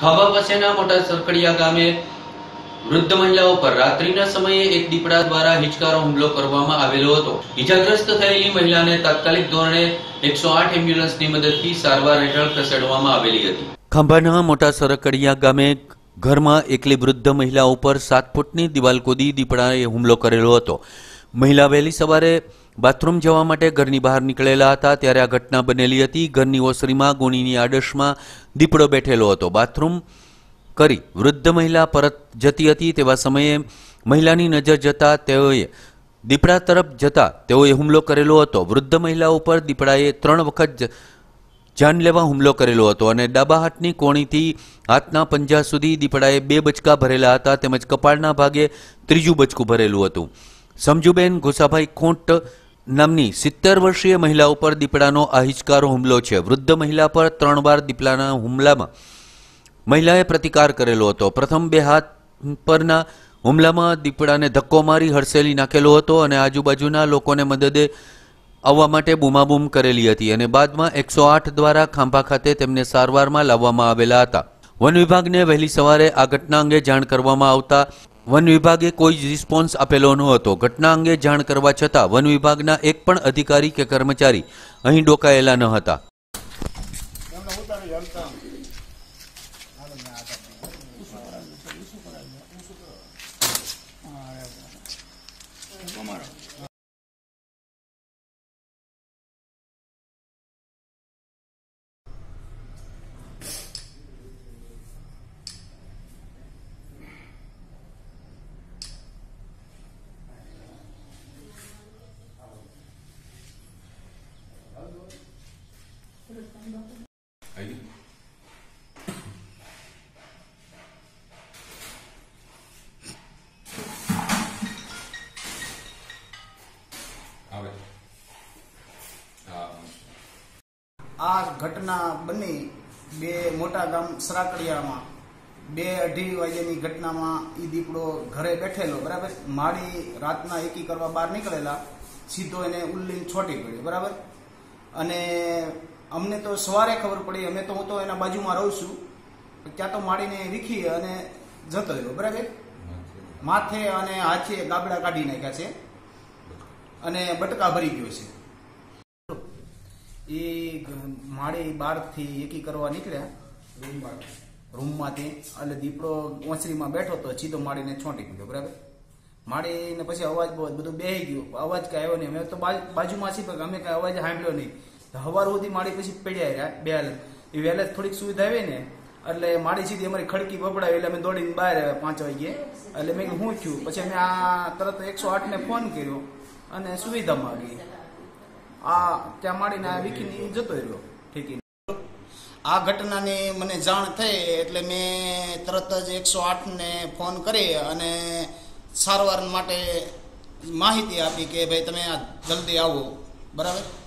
ખાવા પાસેના મોટા સરકડિયા ગામે વૃદ્ધ મહિલાઓ પર રાત્રિના સમયે એક દીપડા દ્વારા હિચકારો હુમલો કરવામાં આવેલો હતો। ઈજાગ્રસ્ત થયેલી મહિલાને તાત્કાલિક ધોરણે 108 એમ્બ્યુલન્સની મદદથી સારવાર હેઠળ ખસેડવામાં આવેલી હતી। ખાંભાના મોટા સરકડિયા ગામે ઘરમાં એકલી વૃદ્ધ મહિલા ઉપર 7 ફૂટની દિવાલ કૂદી દીપડાએ હુમલો કરેલો હતો। મહિલા વહેલી સવારે બાથરૂમ જવા માટે ઘરની બહાર નીકળેલા હતા ત્યારે આ ઘટના બનેલી હતી। ઘરની ઓસરીમાં ગુણીની આડશમાં દીપડો બેઠેલો હતો। બાથરૂમ કરી વૃદ્ધ મહિલા પરત જતી હતી તેવા સમયે મહિલાની નજર જતા તેઓએ દીપડા તરફ જતા તેઓએ હુમલો કરેલો હતો। વૃદ્ધ મહિલા ઉપર દીપડાએ 3 વખત જાનલેવા હુમલો કરેલો હતો અને ડાબા હાથની કોણીથી હાથના પંજા સુધી દીપડાએ 2 બચકા ભરેલા હતા તેમજ કપાળના ભાગે ત્રીજું બચકું ભરેલું હતું। સમજુબેન ઘોસાભાઈ ખોંટ નામની 70 વર્ષીય મહિલા ઉપર દીપડાનો આ હિચકારો હુમલો છે। વૃદ્ધ મહિલા પર 3 વાર દીપડાના હુમલામાં મહિલાએ પ્રતિકાર કરેલો હતો। પ્રથમ 2 હાથ પરના હુમલામાં દીપડાને ધક્કો મારી હડસેલી નાખેલો હતો અને આજુબાજુના લોકોને મદદે આવવા માટે બૂમાબૂમ કરેલી હતી અને બાદમાં 108 દ્વારા ખાંભા ખાતે તેમને સારવારમાં લાવવામાં આવેલા હતા। વન વિભાગને વહેલી સવારે આ ઘટના અંગે જાણ કરવામાં આવતા વન વિભાગે કોઈ જ રિસ્પોન્સ આપેલો ન હતો। ઘટના અંગે જાણ કરવા છતાં વન વિભાગના એક પણ અધિકારી કે કર્મચારી અહીં ડોકાયેલા ન હતા। આ ઘટના બની બે મોટા ગામ સરાકડિયામાં 2-2:30 વાગ્યાની ઘટનામાં એ દીપડો ઘરે બેઠેલો બરાબર માળી રાતના એકી કરવા બહાર નીકળેલા સીધો એને ઉલ્લીને છોટી પડ્યો બરાબર। અને અમને તો સવારે ખબર પડી, અમે તો હું તો એના બાજુમાં રહું છું, ત્યાં તો માળીને વીખી અને જતો રહ્યો બરાબર। માથે અને હાથે ગાબડા કાઢી નાખ્યા છે અને બટકા ભરી ગયો છે। એ માળી બહારથી એકી કરવા નીકળ્યા રૂમમાંથી એટલે દીપડો ઓસરીમાં બેઠો તો સીધો માળીને છોંટી ગયો બરાબર। માળીને પછી અવાજ બધું બેહી ગયું, અવાજ કઈ આવ્યો નહીં। અમે તો બાજુમાં છીએ પણ અમે કઈ અવાજ સાંભળ્યો નહીં। હવાર સુધી માળી પછી પડ્યા રહ્યા બે હાલ એ વહેલા થોડીક સુવિધા આવી ને એટલે માળી સીધી અમારી ખડકી બપડાવી એટલે અમે દોડીને બહાર આવ્યા 5 વાગ્યે। એટલે મેં શું થયું પછી અમે આ તરત 108 ને ફોન કર્યો અને સુવિધા માંગી। આ ત્યાં માળીને આ વીખીને જતો રહ્યો ઠીક। આ ઘટનાની મને જાણ થઈ એટલે મેં તરત જ 108 ને ફોન કરી અને સારવાર માટે માહિતી આપી કે ભાઈ તમે જલ્દી આવો બરાબર।